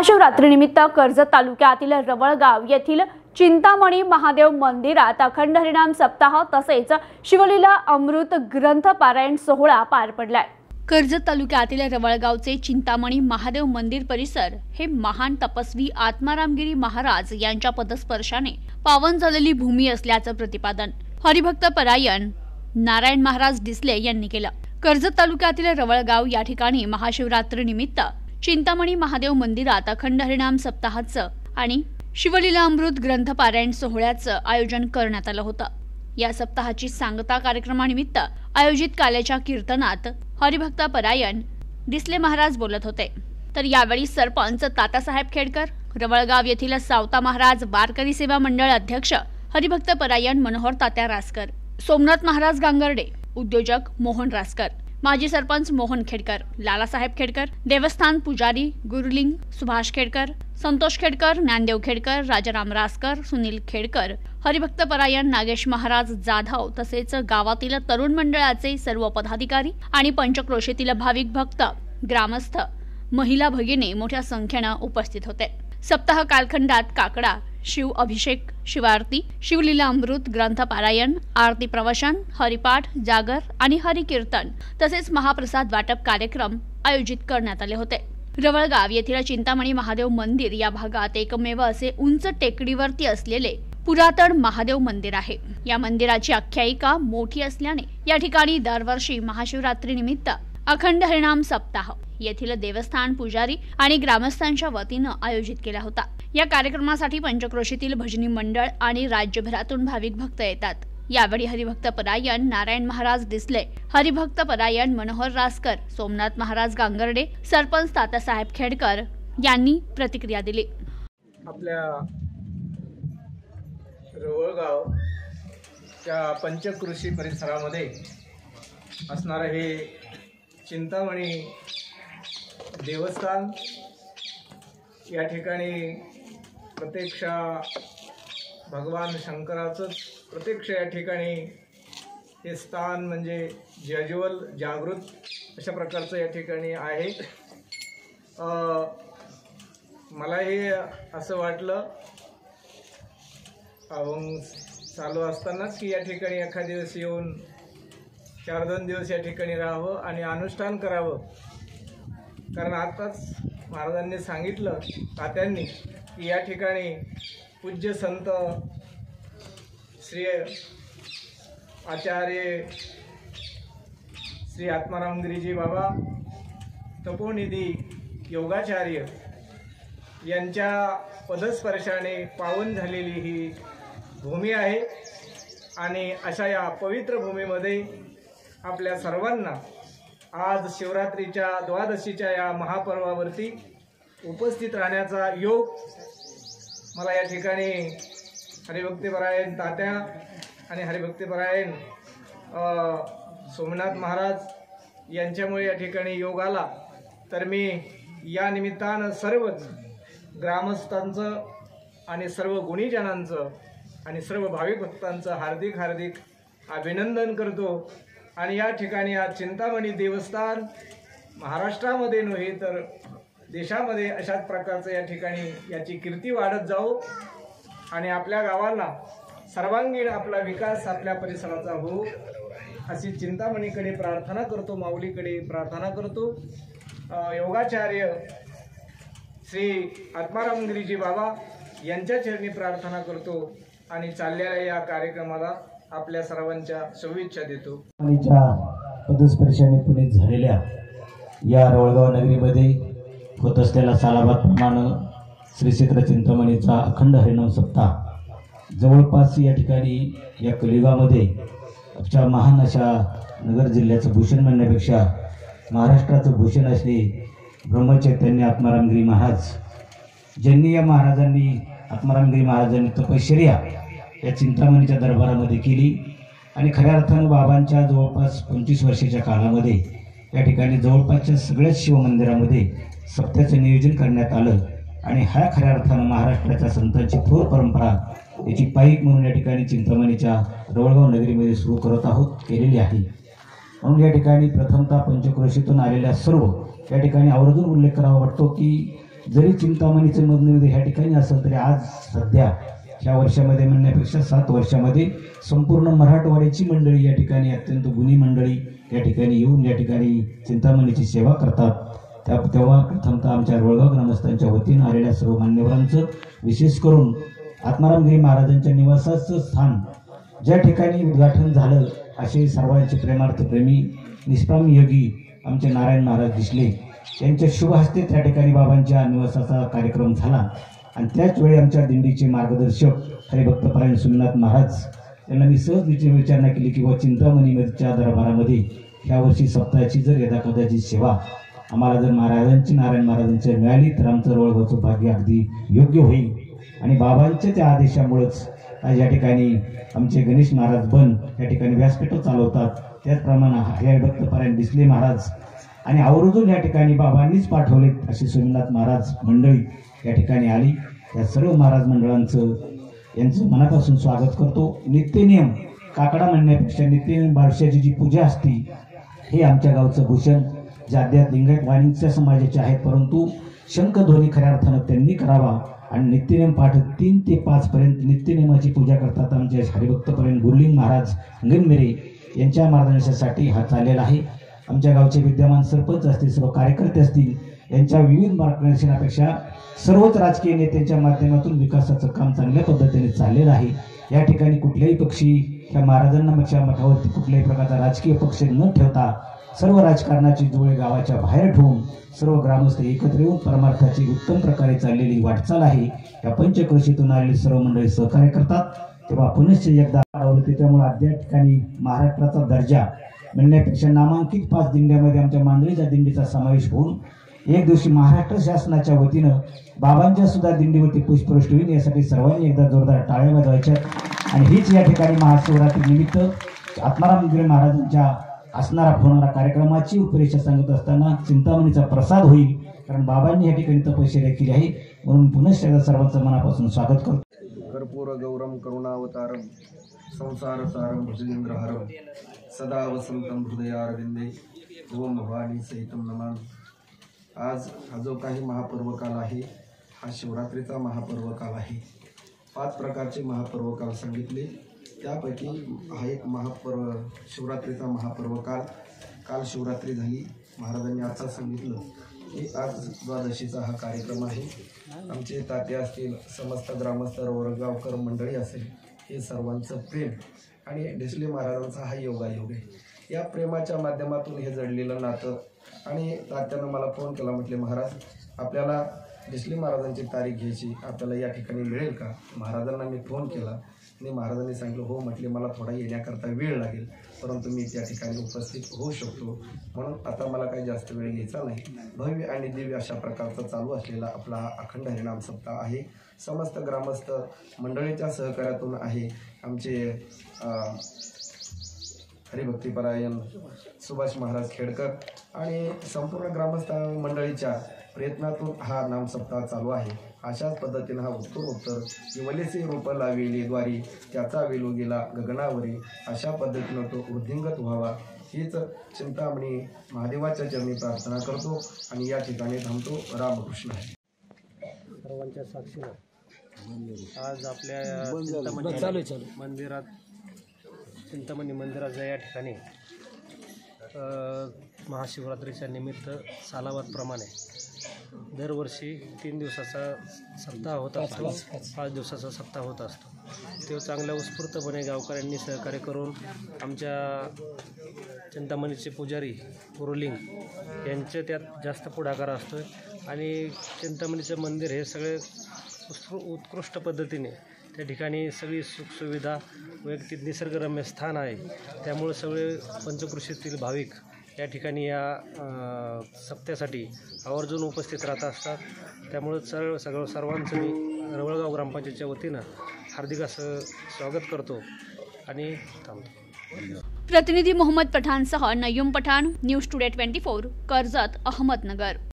महाशिवरात्रीनिमित्त कर्जत तालुक्यातील रवळगाव येथील चिंतामणी महादेव मंदिरात अखंड हरिनाम सप्ताह तसेच शिवलीला अमृत ग्रंथ पारायण सोहळा पार पडलाय। कर्जत तालुक्यातील रवळगावचे चिंतामणी महादेव मंदिर परिसर हे महान तपस्वी आत्मारामगिरी महाराज यांच्या पदस्पर्शाने पावन झालेली भूमी असल्याचं प्रतिपादन हरिभक्त परायण नारायण महाराज डिसले यांनी केलं। कर्जत तालुक्यातील रवळगाव या ठिकाणी महाशिवरात्रीनिमित्त चिंतामणी महादेव मंदिरात अखंड हरिनाम सप्ताहाचं आणि शिवलीला अमृत ग्रंथ पारायण सोहळ्याचं आयोजन करण्यात आलं होतं। या सप्ताहाची सांगता कार्यक्रमानिमित्त आयोजित काल्याच्या कीर्तनात हरिभक्त परायण डिसले महाराज बोलत होते। तर यावेळी सरपंच तात्यासाहेब खेडकर, रवळगाव येथील सावता महाराज वारकरी सेवा मंडळ अध्यक्ष हरिभक्त परायण मनोहर तात्या रासकर, सोमनाथ महाराज गांगर्डे, उद्योजक मोहन रासकर, माजी सरपंच मोहन खेडकर, लालासाहेब खेडकर, देवस्थान पुजारी गुरुलिंग सुभाष खेडकर, संतोष खेडकर, ज्ञानदेव खेडकर, राजाराम रासकर, सुनील खेडकर, हरिभक्त परायण नागेश महाराज जाधव तसेच गावातील तरुण मंडळाचे सर्व पदाधिकारी आणि पंचक्रोशीतील भाविक भक्त, ग्रामस्थ, महिला भगिनी मोठ्या संख्येने उपस्थित होते। सप्ताह कालखंडात काकडा, शिव अभिषेक, शिवारती, शिवलीला अमृत ग्रंथ पारायण, आरती प्रवचन, हरिपाठ, जागर आणि हरिकीर्तन तसेच महाप्रसाद वाटप कार्यक्रम आयोजित करण्यात आले होते। रवळगाव येथील चिंतामणी महादेव मंदिर या भागात एकमेव असे उंच टेकडीवरती असलेले पुरातन महादेव मंदिर आहे। या मंदिराची आख्यायिका मोठी असल्याने या ठिकाणी दरवर्षी महाशिवरात्रीनिमित्त अखंड हरिनाम सप्ताह येथील देवस्थान पुजारी आणि ग्रामस्थांच्या वतीने आयोजित केला होता। या कार्यक्रमासाठी पंचक्रोशीतील भजनी मंडळ आणि राज्यभरातून भाविक भक्त येतात। यावेळी हरिभक्त परायण नारायण महाराज डिसले, हरिभक्त परायण मनोहर रासकर, सोमनाथ महाराज गांगर्डे, सरपंच तात्यासाहेब खेडकर यांनी प्रतिक्रिया दिली। आपल्या रवळगावच्या पंचक्रोशी परिसरामध्ये असणारे हे चिंतामणी देवस्थान या ठिकाणी प्रत्यक्ष भगवान शंकराचंच प्रत्यक्ष या ठिकाणी हे स्थान म्हणजे जज्वल जागृत अशा प्रकारचं या ठिकाणी आहे। मला हे असं वाटलं अभंग चालू असतानाच की या ठिकाणी एखाद दिवस येऊन 4-2 दिवस या ठिकाणी राहावं आणि अनुष्ठान करावं, कारण आताच महाराजांनी सांगितलं तात्यांनी की या ठिकाणी पूज्य संत श्री आचार्य श्री आत्मारामगिरीजी बाबा तपोनिधी योगाचार्य यांच्या पदस्पर्शाने पावन झालेली ही भूमी आहे आणि अशा या पवित्र भूमीमध्ये आपल्या सर्वांना आज शिवरात्रीच्या द्वादशीच्या या महापर्वावरती उपस्थित राहण्याचा योग मला या ठिकाणी हरिभक्तपरायण तात्या आणि हरिभक्तपरायण सोमनाथ महाराज यांच्यामुळे या ठिकाणी योग आला। तर मी या निमित्तानं सर्वच ग्रामस्थांचं आणि सर्व गुणीजनांचं आणि सर्व भाविक भक्तांचं हार्दिक हार्दिक अभिनंदन करतो। आणि या ठिकाणी आज चिंतामणी देवस्थान महाराष्ट्रामध्ये नव्हे तर देशामध्ये अशाच प्रकारचं या ठिकाणी याची कीर्ती वाढत जाओ आणि आपल्या गावाला सर्वांगीण आपला विकास आपल्या परिसराचा हो अशी चिंतामणीकडे प्रार्थना करतो, माऊलीकडे प्रार्थना करतो। योगाचार्य श्री आत्मारामगिरीजी बाबा यांच्या चरणी प्रार्थना करतो आणि चाललेल्या या कार्यक्रमाला आपल्या सर्वांच्या शुभेच्छा देतो। पदस्पर्शाने पुनीत झालेल्या या रवळगाव नगरीमध्ये होत असलेला सालाबादप्रमाणे श्री क्षेत्र चिंतामणीचा अखंड हरिनाम सप्ताह जवळपास या ठिकाणी या कलियुगामध्ये आमच्या महान अशा नगर जिल्ह्याचं भूषण म्हणण्यापेक्षा महाराष्ट्राचं भूषण असले ब्रह्मचैतन्य आत्मारामगिरी महाराज, ज्यांनी या आत्मारामगिरी महाराजांनी तपश्चर्या या चिंतामणीच्या दरबारामध्ये केली आणि खऱ्या अर्थानं बाबांच्या जवळपास 25 वर्षाच्या काळामध्ये या ठिकाणी जवळपासच्या सगळ्याच शिवमंदिरामध्ये सप्त्याचं नियोजन करण्यात आलं आणि हा खऱ्या अर्थानं महाराष्ट्राच्या संतांची थोर परंपरा याची पाईक म्हणून या ठिकाणी चिंतामणीच्या रवळगाव नगरीमध्ये सुरू करत आहोत केलेली आहे। म्हणून या ठिकाणी प्रथमतः पंचक्रोशीतून आलेल्या सर्व या ठिकाणी आवर्जून उल्लेख करावा वाटतो की जरी चिंतामणीचे मधनमध्ये ह्या ठिकाणी असेल तरी आज सध्या ह्या वर्षामध्ये म्हणण्यापेक्षा 7 वर्षामध्ये संपूर्ण मराठवाड्याची मंडळी या ठिकाणी अत्यंत गुणी मंडळी या ठिकाणी येऊन या ठिकाणी चिंतामणीची सेवा करतात। तेव्हा प्रथमतः आमच्या रोळगाव ग्रामस्थांच्या वतीनं आलेल्या सर्व मान्यवरांचं, विशेष करून आत्मारामगिरी महाराजांच्या निवासाचं स्थान ज्या ठिकाणी उद्घाटन झालं असे सर्वांचे प्रेमार्थ प्रेमी निष्कामी योगी आमचे नारायण महाराज दिसले यांच्या शुभ हस्ते त्या ठिकाणी बाबांच्या निवासाचा कार्यक्रम झाला। आणि त्याच वेळी आमच्या दिंडीचे मार्गदर्शक हरिभक्तपरायण सुनीनाथ महाराज यांना मी सहज विचारणा केली की व चिंतामणीच्या दरबारामध्ये ह्या वर्षी सप्ताहाची जर यदाकदाची सेवा आम्हाला जर नारायण महाराजांची मिळाली तर आमचं रोळगावचं भाग्य अगदी योग्य होईल। आणि बाबांच्या त्या आदेशामुळेच आज या ठिकाणी आमचे गणेश महाराज बन या ठिकाणी व्यासपीठ चालवतात। त्याचप्रमाणे हरिभक्तपरायण दिसले महाराज आणि आवर्जून या ठिकाणी बाबांनीच पाठवलेत अशी सोमनाथ महाराज मंडळी या ठिकाणी आली। या सर्व महाराज मंडळांचं यांचं मनापासून स्वागत करतो। नित्यनियम काकडा म्हणण्यापेक्षा नित्यनियम बारशाची जी पूजा असते हे आमच्या गावचं भूषण जे अद्याप लिंगायत वाणिज्य समाजाचे आहेत, परंतु शंखध्वनी खऱ्या अर्थानं त्यांनी करावा आणि नित्यनियम पाठ 3 ते 5 पर्यंत नित्यनियमाची पूजा करतात। आमचे हरिभक्तपरायण गुरुलिंग महाराज अंगणमेरे यांच्या मार्गदर्शनासाठी हा चाललेला आहे। आमच्या गावचे विद्यमान सरपंच असतील, सर्व कार्यकर्ते असतील, यांच्या विविध मार्गदर्शनापेक्षा सर्वच राजकीय नेत्यांच्या माध्यमातून विकासाचं काम चांगल्या पद्धतीने चाललेलं आहे। या ठिकाणी कुठल्याही पक्षी ह्या महाराजांना मठावरती कुठल्याही प्रकारचा राजकीय पक्ष न ठेवता सर्व राजकारणाची जुळे गावाच्या बाहेर ठेवून सर्व ग्रामस्थ एकत्र येऊन परमार्थाची उत्तम प्रकारे चाललेली वाटचाल आहे। या पंचक्रोशीतून आलेली सर्व मंडळी सहकार्य करतात। तेव्हा पुनश्च एकदा त्याच्यामुळे अद्याप ठिकाणी महाराष्ट्राचा दर्जा म्हणण्यापेक्षा नामांकित 5 दिंड्यामध्ये आमच्या मांजरीच्या दिंडीचा समावेश होऊन एक दिवशी महाराष्ट्र शासनाच्या वतीनं बाबांच्या सुद्धा दिंडीवरती पुष्पवृष्टी होईल यासाठी सर्वांनी एकदा जोरदार टाळ्या वाजवायच्या। आणि हीच या ठिकाणी महाशिवरात्री निमित्त आत्मारामगिरी महाराजांच्या असणारा होणारा कार्यक्रमाची उपरेषा सांगत असताना चिंतामणीचा प्रसाद होईल, कारण बाबांनी या ठिकाणी तपश्चर्या केली आहे। म्हणून पुनश्च एकदा सर्वांचं मनापासून स्वागत करतो। कर्पूर गौरम करुणावतारम संसार सारम भुजगेंद्रहारम सदा वसंतम हृदयारविंदे ओम भवानी सहितम नमामि। आज हा जो काही महापर्व काल आहे हा शिवरात्रीचा महापर्व काल आहे। 5 प्रकारचे महापर्व काल सांगितले, त्यापैकी हा एक महापर्व शिवरात्रीचा महापर्व काल शिवरात्री झाली। महाराजांनी आता सांगितलं की आज द्वादशीचा हा कार्यक्रम आहे। आमचे तात्या असतील, समस्त ग्रामस्थ रोळगावकर मंडळी असेल, हे सर्वांचं प्रेम आणि डिसले महाराजांचा हा योगायोग आहे। या प्रेमाच्या माध्यमातून हे जडलेलं नातं। आणि तात्यानं मला फोन केला, म्हटले महाराज आपल्याला डिसले महाराजांची तारीख घ्यायची, आपल्याला या ठिकाणी मिळेल का? महाराजांना मी फोन केला आणि महाराजांनी सांगितलं हो, म्हटले मला थोडा येण्याकरता वेळ लागेल, परंतु मी त्या ठिकाणी उपस्थित होऊ शकतो, म्हणून आता मला काही जास्त वेळ घ्यायचा नाही। भव्य आणि दिव्य अशा प्रकारचा चालू असलेला आपला अखंड हरिनाम सप्ताह आहे। समस्त ग्रामस्थ मंडळीच्या सहकार्यातून आहे। आमचे हरिभक्तीपरायण सुभाष महाराज खेडकर आणि संपूर्ण ग्रामस्थ मंडळीच्या प्रयत्नातून हा नाम सप्ताह चालू आहे। अशाच पद्धतीने हा उत्तर विवलेसी रूप लाविली द्वारी त्याचा वेलू गेला गगनावरी, अशा पद्धतीनं तो वृद्धिंगत व्हावा हीच चिंतामणी महादेवाच्या चरणी प्रार्थना करतो आणि या ठिकाणी थांबतो। रामकृष्ण आहे। सर्वांच्या साक्षीनं आज आपल्या चिंतामणी मंदिरात चिंतामणी मंदिराच्या या ठिकाणी महाशिवरात्रीच्या निमित्त सालाबादप्रमाणे दरवर्षी 3 दिवसाचा सप्ताह होत असतो, 5 दिवसाचा सप्ताह होत असतो। तो चांगल्या उत्स्फूर्तपणे गावकऱ्यांनी सहकार्य करून आमच्या चिंतामणीचे पुजारी गुरुलिंग यांचे त्यात जास्त पुढाकार असतो आणि चिंतामणीचं मंदिर हे सगळे उत्कृष्ट पद्धतीने त्या ठिकाणी सगळी सुखसुविधा वैयक्तिक निसर्गरम्य स्थान आहे। त्यामुळे सगळे पंचक्रोशीतील भाविक या ठिकाणी या सप्त्यासाठी आवर्जून उपस्थित राहत असतात। त्यामुळे सर्वांचं मी रवळगाव ग्रामपंचायतच्या वतीनं हार्दिक असं स्वागत करतो आणि थांबतो। प्रतिनिधी मोहम्मद पठाणसह नयूम पठाण, न्यूज टुडे 24, कर्जत, अहमदनगर।